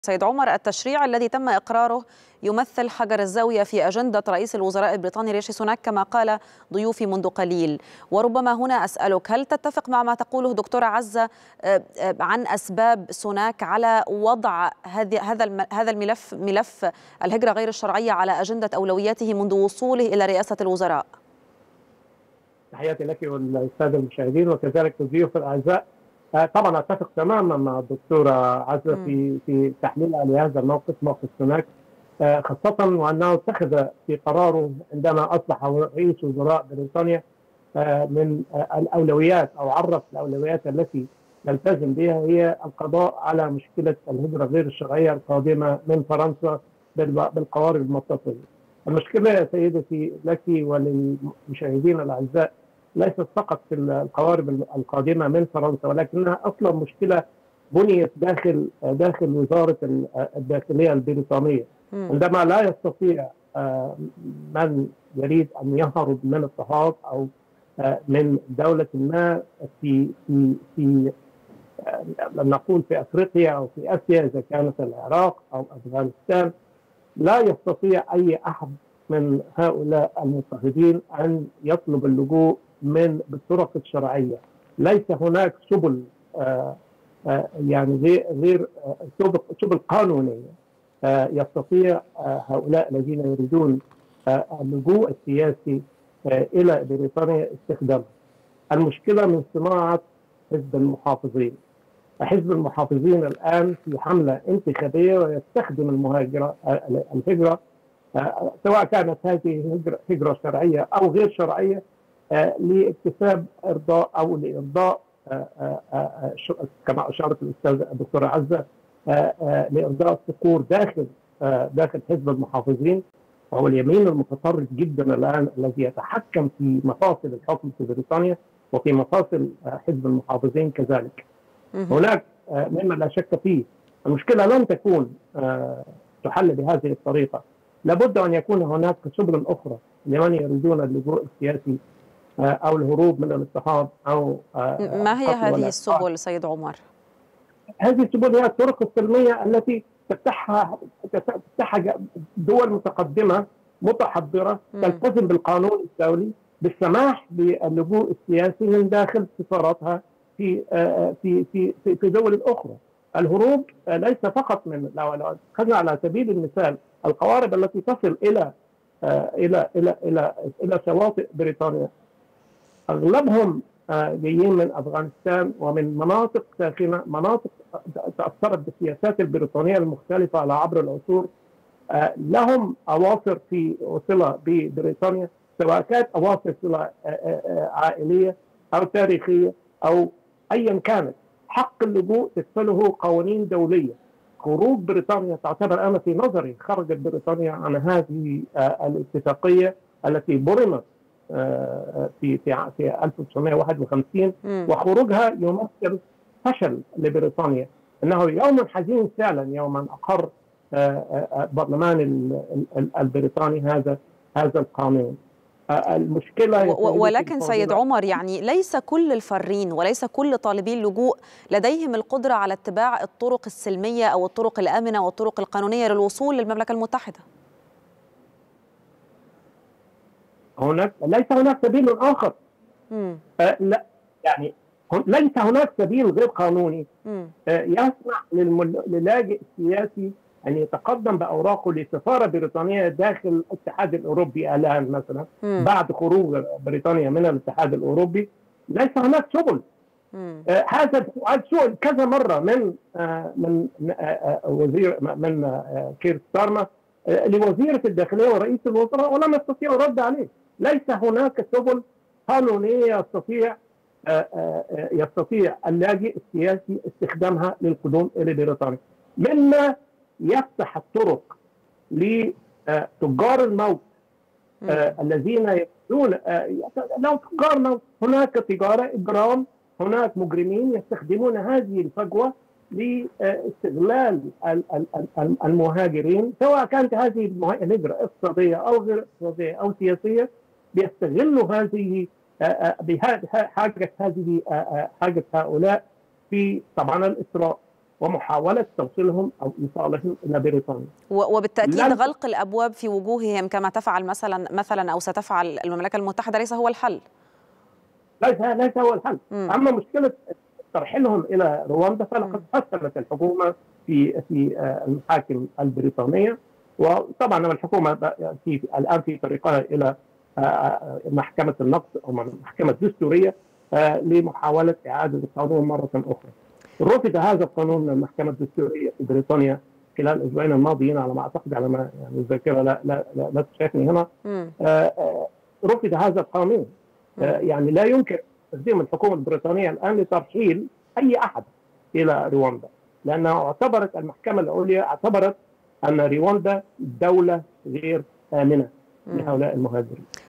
سيد عمر، التشريع الذي تم إقراره يمثل حجر الزاوية في أجندة رئيس الوزراء البريطاني ريشي سوناك كما قال ضيوفي منذ قليل. وربما هنا أسألك، هل تتفق مع ما تقوله دكتورة عزة عن أسباب سوناك على وضع هذا الملف، ملف الهجرة غير الشرعية، على أجندة أولوياته منذ وصوله إلى رئاسة الوزراء؟ تحياتي لك والسادة المشاهدين وكذلك الضيوف الأعزاء. طبعا اتفق تماما مع الدكتوره عزه في تحليلها لهذا الموقف، موقف سوناك، خاصه وانه اتخذ في قراره عندما اصبح رئيس وزراء بريطانيا من الاولويات، او عرف الاولويات التي نلتزم بها هي القضاء على مشكله الهجره غير الشرعيه القادمه من فرنسا بالقوارب المتصله. المشكله يا سيدتي لك وللمشاهدين الاعزاء ليست فقط في القوارب القادمه من فرنسا، ولكنها اصلا مشكله بنيت داخل وزاره الداخليه البريطانيه. عندما لا يستطيع من يريد ان يهرب من اضطهاد او من دوله ما في نقول في افريقيا او في اسيا، اذا كانت العراق او افغانستان، لا يستطيع اي احد من هؤلاء المضطهدين ان يطلب اللجوء بالطرق الشرعيه. ليس هناك سبل يعني غير سبل قانونيه يستطيع هؤلاء الذين يريدون اللجوء السياسي الى بريطانيا استخدامها. المشكله من صناعه حزب المحافظين. حزب المحافظين الان في حمله انتخابيه ويستخدم الهجره سواء كانت هذه هجره شرعيه او غير شرعيه لاكتساب ارضاء او لارضاء كما اشارت الاستاذه الدكتوره عزه لارضاء الصقور داخل حزب المحافظين، وهو اليمين المتطرف جدا الان الذي يتحكم في مفاصل الحكم في بريطانيا وفي مفاصل حزب المحافظين كذلك. هناك مما لا شك فيه المشكله لن تكون تحل بهذه الطريقه، لابد ان يكون هناك سبل اخرى لمن يريدون اللجوء السياسي او الهروب من الاضطهاد او ما هي هذه السبل سيد عمر؟ هذه السبل هي الطرق السلميه التي تفتحها دول متقدمه متحضره تلتزم بالقانون الدولي بالسماح باللجوء السياسي من داخل سفاراتها في في في في دول اخرى. الهروب ليس فقط من، لو اخذنا على سبيل المثال القوارب التي تصل الى الى الى الى الى شواطئ بريطانيا، اغلبهم جايين من افغانستان ومن مناطق ساخنه، مناطق تاثرت بالسياسات البريطانيه المختلفه على عبر العصور. لهم اواصر في صله ببريطانيا، سواء كانت اواصر صله عائليه او تاريخيه او ايا كانت. حق اللجوء تكفله قوانين دوليه. خروج بريطانيا تعتبر، انا في نظري خرجت بريطانيا عن هذه الاتفاقيه التي برمت في 1951، وخروجها يمثل فشل لبريطانيا. انه يوم حزين فعلا يوم اقر البرلمان البريطاني هذا القانون. المشكله ولكن سيد عمر، يعني ليس كل الفارين وليس كل طالبي اللجوء لديهم القدره على اتباع الطرق السلميه او الطرق الامنه والطرق القانونيه للوصول للمملكه المتحده. ليس هناك سبيل اخر. لا، يعني ليس هناك سبيل غير قانوني يسمح للاجئ السياسي ان يتقدم باوراقه لسفاره بريطانيه داخل الاتحاد الاوروبي الان مثلا بعد خروج بريطانيا من الاتحاد الاوروبي. ليس هناك سبل. هذا السؤال كذا مره من وزير كير ستارمر لوزيره الداخليه ورئيس الوزراء، ولم يستطيعوا الرد عليه. ليس هناك سبل قانونيه يستطيع اللاجئ السياسي استخدامها للقدوم الى بريطانيا، مما يفتح الطرق لتجار الموت الذين يقولون لو تجار موت. هناك تجاره اجرام، هناك مجرمين يستخدمون هذه الفجوه لاستغلال المهاجرين، سواء كانت هذه الهجره اقتصاديه او غير اقتصاديه او سياسيه. بيستغلوا هذه حاجه هؤلاء في طبعا الإسراء ومحاوله توصيلهم او ايصالهم الى بريطانيا. وبالتاكيد غلق الابواب في وجوههم كما تفعل مثلا او ستفعل المملكه المتحده ليس هو الحل. ليس هو الحل. اما مشكله ترحيلهم الى رواندا فلقد حصلت الحكومه في المحاكم البريطانيه، وطبعا الحكومه الان في طريقها الى محكمه النقض او محكمه دستوريه لمحاوله اعاده القانون مره اخرى. رفض هذا القانون من المحكمه الدستوريه في بريطانيا خلال الاسبوعين الماضيين على ما اعتقد، على ما يعني الذاكره لا تشاهدني هنا. رفض هذا القانون. يعني لا يمكن تقديم الحكومه البريطانيه الان لترحيل اي احد الى رواندا، لانها اعتبرت المحكمه العليا اعتبرت ان رواندا دوله غير امنه لهؤلاء المهاجرين.